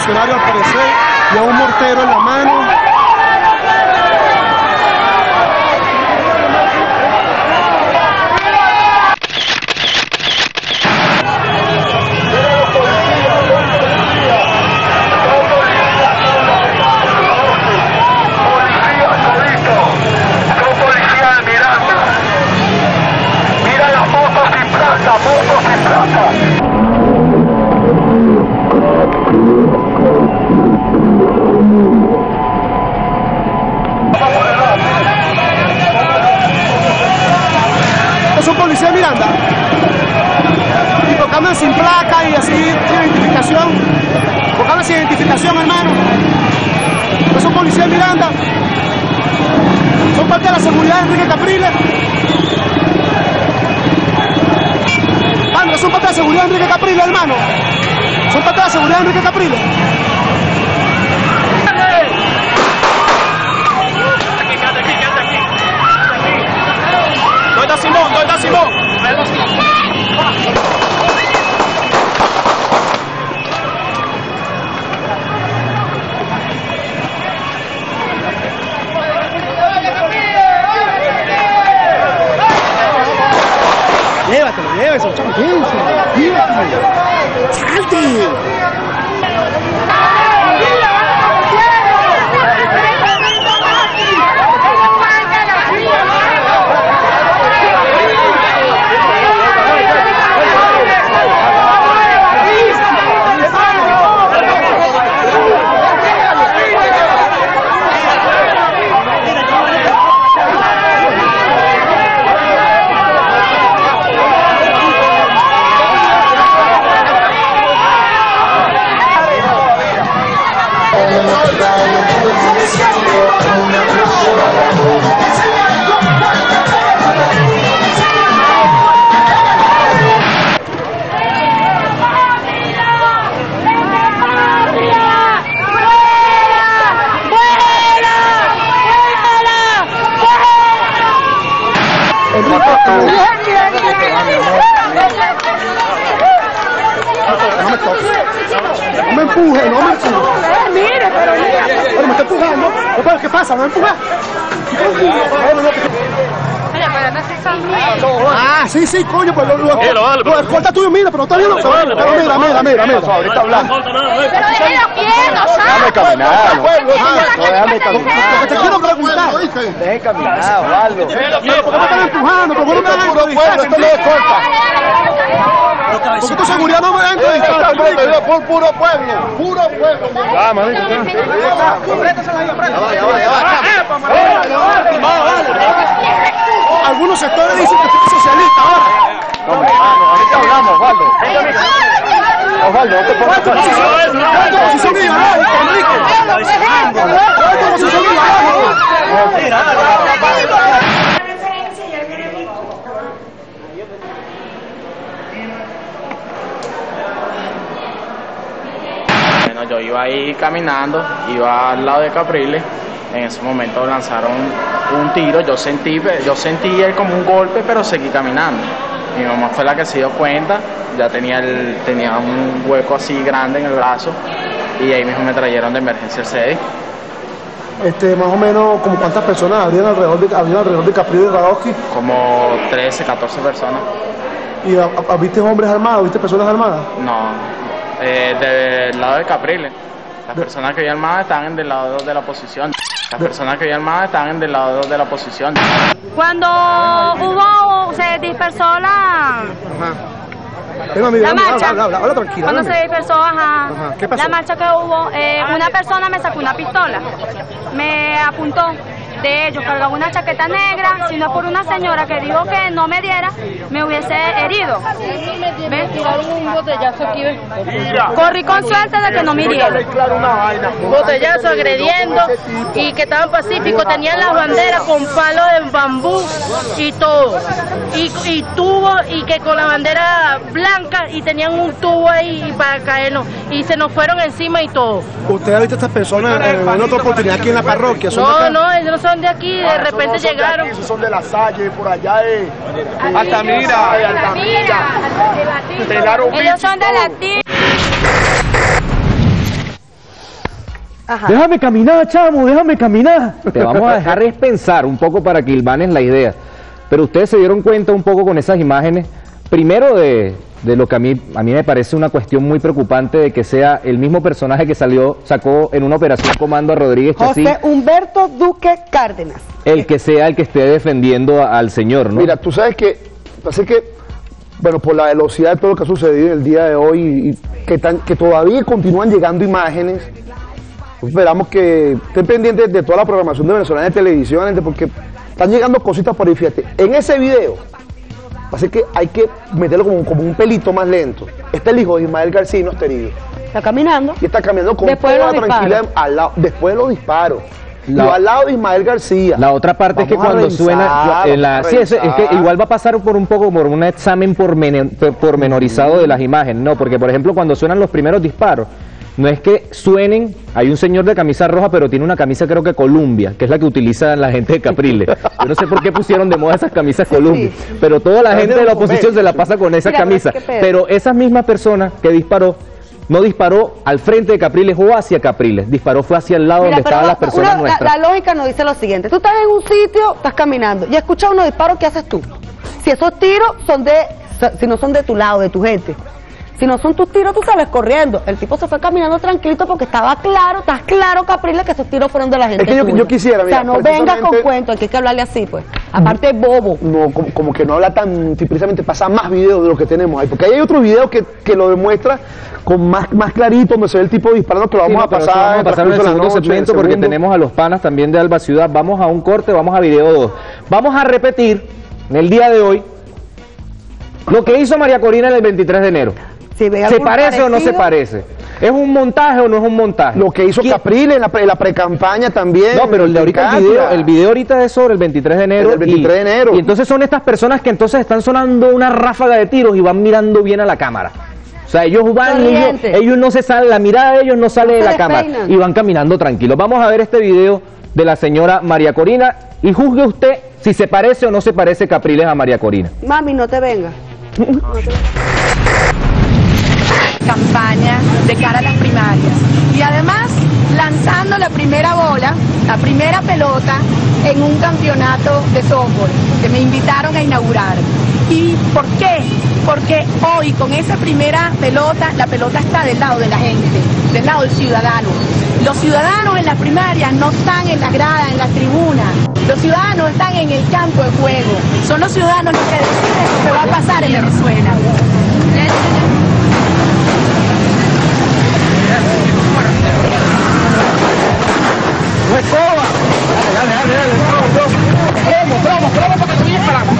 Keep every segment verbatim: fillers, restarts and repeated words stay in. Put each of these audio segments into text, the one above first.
funcionario al parecer, y a un mortero en la mano. Es un policía de Miranda y porque andan sin placa y así sin identificación, porque andan sin identificación, hermano. Es un policía de Miranda, son parte de la seguridad de Enrique Capriles. Son parte de la seguridad de Enrique Capriles, hermano. Son parte de la seguridad de Enrique Capriles. Aquí, quédate aquí, quédate aquí. ¿Dónde está Simón? ¿Dónde está Simón? Llévatelo, llévatelo, chamo, llévatelo. ¡Salte! No me toques. No me empuje, no me empuje. Mire, pero mira. Pero me está empujando. ¿Qué pasa? ¿No me empuja? Ah, sí, sí, coño, pues lo, lo, lo escolta tuyo, mira, pero no está viendo. Pero mira, mira, mira, mira. Ahorita hablando. Pero déjelo quieto, ¿sabes? Déjame caminar. No, déjame caminar. Porque te quiero preguntar. Déjame caminar, Osvaldo. ¿Por qué me están empujando? ¿Por qué no me están empujando? Esto no es corta. Porque tu seguridad no me da en por puro pueblo, puro pueblo. Vamos, algunos sectores dicen que soy socialista ahora. No, hermano, ahorita hablamos, Osvaldo. Osvaldo, no te pongas con eso. ¿Cuánto posición de Iván, Enrique? ¿Cuánto posición de Iván? Yo iba ahí caminando, iba al lado de Capriles, en ese momento lanzaron un tiro, yo sentí, yo sentí como un golpe, pero seguí caminando. Mi mamá fue la que se dio cuenta, ya tenía, el, tenía un hueco así grande en el brazo y ahí mismo me trajeron de emergencia al C E I. Este, más o menos, ¿como cuántas personas habrían alrededor de, habrían alrededor de Capriles y Radowski? Como trece, catorce personas. ¿Y a, a, viste hombres armados, viste personas armadas? No. Eh, del lado de Capriles. Las personas que vi armadas estaban del lado de la oposición. Las personas que vi armadas estaban del lado de la oposición. Cuando hubo, se dispersó la... Ajá. Venga, mira, la marcha, habla, habla, habla, habla tranquila. cuando dame. se dispersó, ajá, Ajá. ¿Qué pasó? la marcha que hubo, eh, una persona me sacó una pistola, me apuntó. De ellos, cargaba una chaqueta negra, si no por una señora que dijo que no me diera, me hubiese herido. Me tiraron un botellazo aquí. Corrí con suerte de que no me hirieron. Botellazo agrediendo y que estaban pacíficos, tenían las banderas con palos de bambú y todo. Y, y tubo y que con la bandera blanca y tenían un tubo ahí para caernos y se nos fueron encima y todo. ¿Usted ha visto a estas personas en, en otra oportunidad aquí en la parroquia? ¿Son No, de no, ellos no son de aquí, de Ah, repente no son llegaron. De aquí, son de La Salle, por allá de, de Altamira. de Altamira. Ellos son de la Ajá. Déjame caminar, chamo, déjame caminar. Te vamos a dejar es pensar un poco para que hilvanes la idea. Pero ustedes se dieron cuenta un poco con esas imágenes, primero de, de lo que a mí, a mí me parece una cuestión muy preocupante de que sea el mismo personaje que salió, sacó en una operación comando a Rodríguez Chacín. José Humberto Duque Cárdenas. El que sea el que esté defendiendo a, al señor, ¿no? Mira, tú sabes que, así que, bueno, por la velocidad de todo lo que ha sucedido en el día de hoy y, y que, tan, que todavía continúan llegando imágenes, pues esperamos que estén pendientes de toda la programación de Venezolana de Televisión, porque están llegando cositas por ahí, fíjate. En ese video, así que hay que meterlo como, como un pelito más lento. Este es el hijo de Ismael García Inosteridis. Está caminando. Y está caminando con después toda de la tranquilidad al lado, después de los disparos. La, y al lado de Ismael García. La otra parte vamos es que cuando revisar, suena, en la, sí, es, es que igual va a pasar por un poco por un examen pormen, pormenorizado de las imágenes, no, porque por ejemplo cuando suenan los primeros disparos, no es que suenen, hay un señor de camisa roja, pero tiene una camisa creo que Columbia, que es la que utiliza la gente de Capriles. Yo no sé por qué pusieron de moda esas camisas Columbia, sí, pero toda la gente de la oposición se la pasa con esa Mira, camisa. Pero, es que pero esas mismas personas que disparó, no disparó al frente de Capriles o hacia Capriles, disparó fue hacia el lado Mira, donde estaban las personas una, nuestras. La, la lógica nos dice lo siguiente, tú estás en un sitio, estás caminando, y escuchas unos disparos, ¿qué haces tú? Si esos tiros son de, si no son de tu lado, de tu gente, si no son tus tiros, tú sales corriendo. El tipo se fue caminando tranquilito porque estaba claro, estás claro, Capriles, que esos tiros fueron de la gente. Es que yo, yo quisiera, mira, o sea, no vengas con cuentos, hay que hablarle así, pues. Aparte, bobo. No, como, como que no habla tan, precisamente pasa más videos de lo que tenemos ahí. Porque ahí hay otro video que, que lo demuestra con más, más clarito, donde se ve el tipo disparando, que lo vamos sí, no, a pasar. Vamos a pasar en el segundo noche, segmento porque segundo. Tenemos a los panas también de Alba Ciudad. Vamos a un corte, vamos a video dos. Vamos a repetir en el día de hoy lo que hizo María Corina en el veintitrés de enero. Si ¿Se parece parecido? o no se parece? ¿Es un montaje o no es un montaje? Lo que hizo Capriles en la, pre, la pre-campaña también. No, pero el de ahorita, el video, el video ahorita es sobre el veintitrés de enero. El veintitrés de enero. Y entonces son estas personas que entonces están sonando una ráfaga de tiros y van mirando bien a la cámara. O sea, ellos van, ellos, ellos no se salen, la mirada de ellos no sale no de la cámara y van caminando tranquilos. Vamos a ver este video de la señora María Corina y juzgue usted si se parece o no se parece Capriles a María Corina. Mami, no te vengas. No te vengas. Campaña de cara a las primarias y además lanzando la primera bola, la primera pelota en un campeonato de softball que me invitaron a inaugurar. ¿Y por qué? Porque hoy con esa primera pelota, la pelota está del lado de la gente, del lado del ciudadano. Los ciudadanos en las primarias no están en la grada, en la tribuna. Los ciudadanos están en el campo de juego. Son los ciudadanos los que deciden lo que va a pasar en Venezuela. ¡No es coba! Dale, dale, dale, dale. Vamos, vamos, vamos, porque estoy esperando.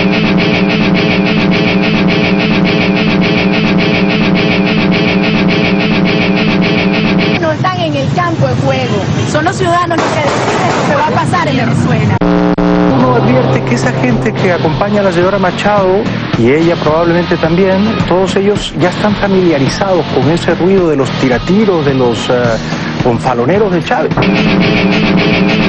No están en el campo de juego. Son los ciudadanos los que deciden lo que va a pasar en Venezuela. Uno advierte que esa gente que acompaña a la señora Machado, y ella probablemente también, todos ellos ya están familiarizados con ese ruido de los tiratiros, de los uh, gonfaloneros de Chávez.